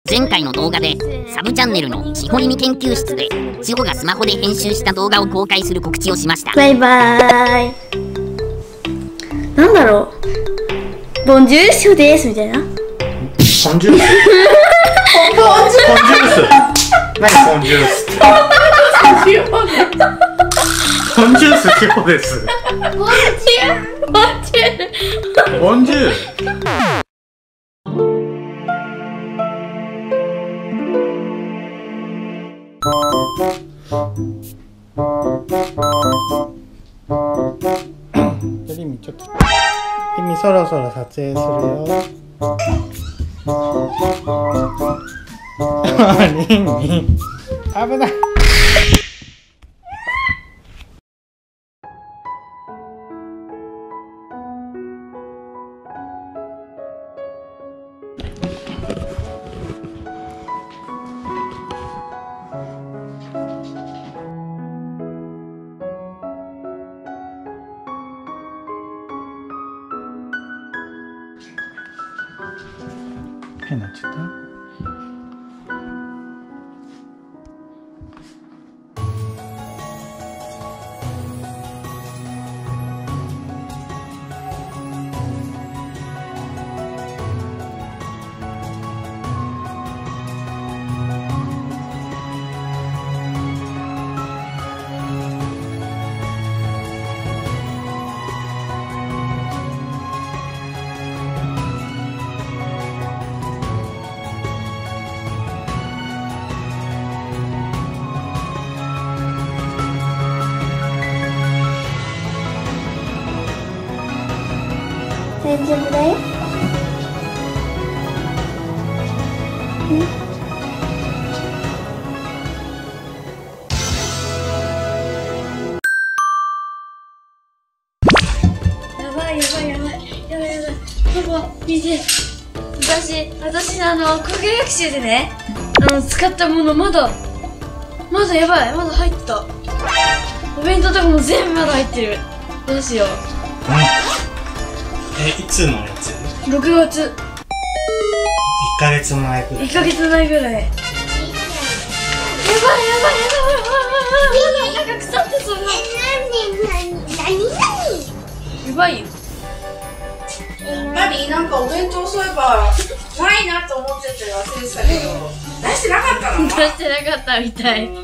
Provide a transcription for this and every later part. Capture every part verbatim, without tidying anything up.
前回の動画でサブチャンネルのしほりみ研究室でしほがスマホで編集した動画を公開する告知をしました。 バイバーイ。なんだろう、ボンジュールショですみたいな。 ポンジュースポンジュース何ポンジュースポンジュースしほです。 ボンジュールボンジュールボンジュールリミちょっとリミそろそろ撮影するよ。リミ危ない。変なっちゃった。 大丈夫だよ。やばいやばいやばいやばいやばい。パパ見て。私私あの科学学習でね、あの使ったものまだまだやばいまだ入ってた。お弁当とかも全部まだ入ってる。どうしよう。 え、いつのやつ？ ろくがつ。いっいっかげつまえぐらい。 いっかげつまえぐらい。やばいやばいやばいやばいやばい。なんか腐ってそう。え、なになになになに。やばいよ。 やっぱりなんかお弁当そういえばないなと思ってて忘れてたけど出してなかったの？ 出してなかったみたい。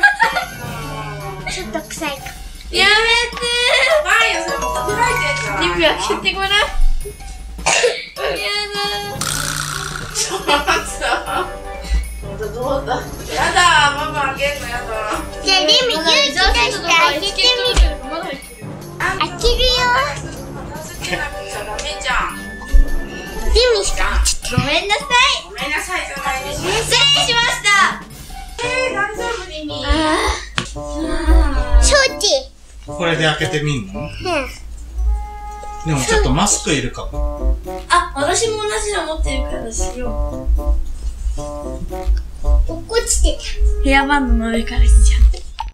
ちょっと臭いか。 やめてー。やばいよ、それも食べられてんじゃん。 リプ開けてごらん。やだ。 ちょっと待ってた。どうだ。やだ、ママ開けんのやだ。 じゃあリミ勇気出して開けてみる。開けるよ。 片付けなくちゃダメじゃん。 リミしか。 ごめんなさい。 ごめんなさいじゃないでしょ。 失礼しました。 えー、大丈夫リミ。 承知。 これで開けてみんの？ うん。 でもちょっとマスクいるかも。 あ、私も同じの持ってるからしよう。 落っこちてヘアバンドの上からしちゃ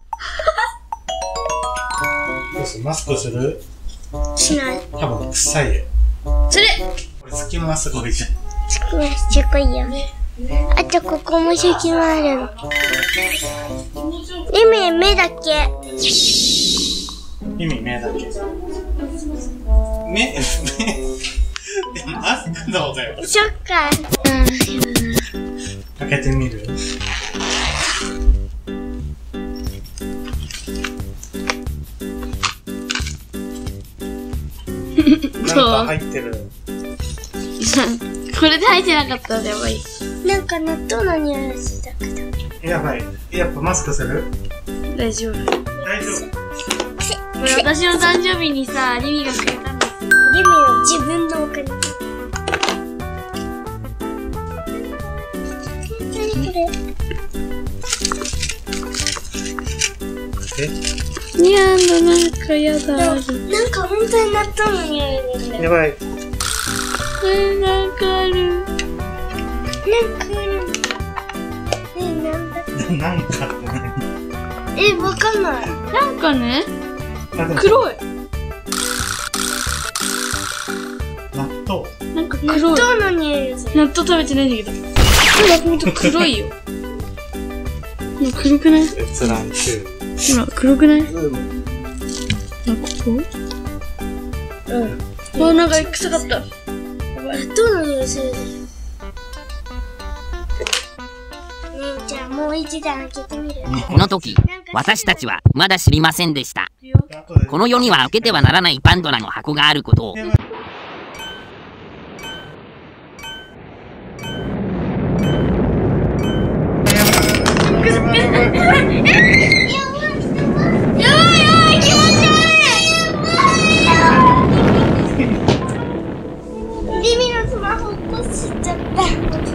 どうする？マスクする？ た。しない。 多分臭いよ。 それこれ隙間すごいじゃん。 すごい、すごいよ。あとここも隙間あるの。リミ目だけ。 意味目だけ。目目でもマスクの方がよ。 そっか。 開けてみる？なんか入ってる。 これで入ってなかったらやばい。 なんか納豆の匂いがしたけど。 やばい。やっぱマスクする？ 大丈夫。 大丈夫。 これ私の誕生日にさ、リミがくれたんです。 リミの自分のお金。何これ？ え？ にゃんのなんかやだ。 なんか本当に納豆の匂いがする。 やばい。 え、なんかある。 なんかある。え、なんだ。 なんかって何？ え、わかんない。 なんかね、 あでも黒い。 納豆。 なんか黒い。 納豆の匂いがする。 納豆食べてないんだけど。 ほら、ほんと黒いよ。もう黒くない？ 閲覧中。 ほら、黒くない？あ、ここ？うん。あ、なんか臭かった。どの匂いする？ じゃあもう一段開けてみる。 この時、私たちはまだ知りませんでした。この世には開けてはならないパンドラの箱があることを。 リミのスマホ落としちゃった。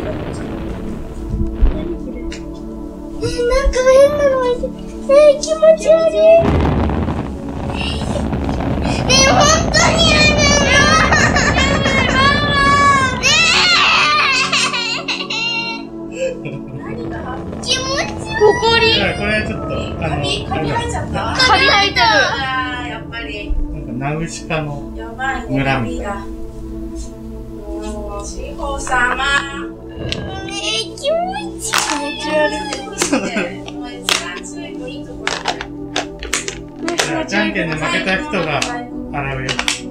え、なんか変なの入って、えー、気持ち悪い。えー、本当にやだよ。気持ち悪い。 ほこり。 これちょっと、あの、 カビカビ生えちゃった。 カビ生えてる。 あー、やっぱり。 なんかナウシカのやばいね。 村みたいな。 もう、志保様。 えー、気持ち悪い。 もう一番強いといいところだよ。 じゃあじゃんけんで負けた人が洗うよ。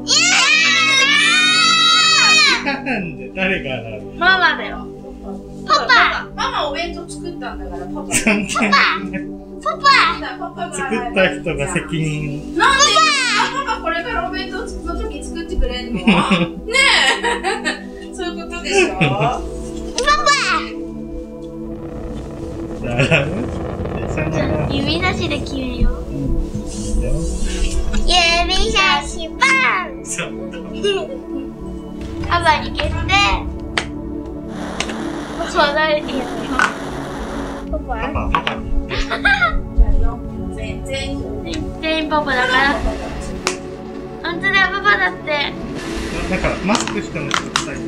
なんで誰が洗う？ ママだよ。 パパ。 ママお弁当作ったんだから、パパ。 じゃんけんパパ。 作った人が責任。 なんでパパこれからお弁当の時作ってくれんの？ねえそういうことでしょ？ パパ。 指差しで決めよう。 指差しパン。パパに決定。 そうだよ。 パパ。 パパパパに。 全然全員パパだから。本当だよ、パパだって。 だからマスクしてもちょっと臭い。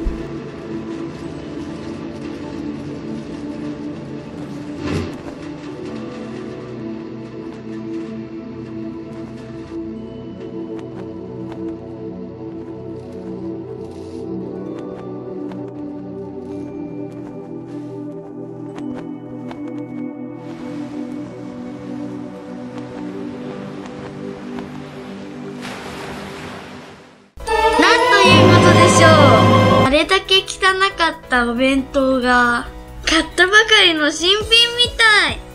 あれだけ汚かったお弁当が買ったばかりの新品みたい。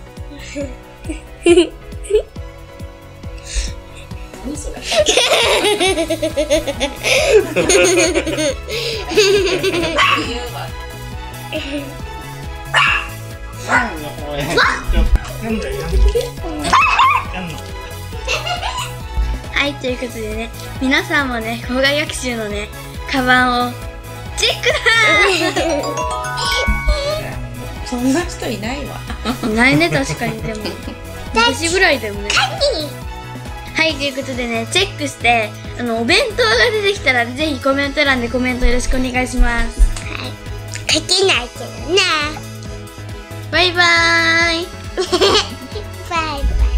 何それ？ はい、ということでね、皆さんもね、校外学習のね、カバンをチェックだー。 そんな人いないわ。 いないね、確かに。でも私ぐらいだよね。はい、ということでね、チェックして、あの、お弁当が出てきたら、ぜひコメント欄でコメントよろしくお願いします。 はい。書けないけどね。 バイバーイ。 バイバイ。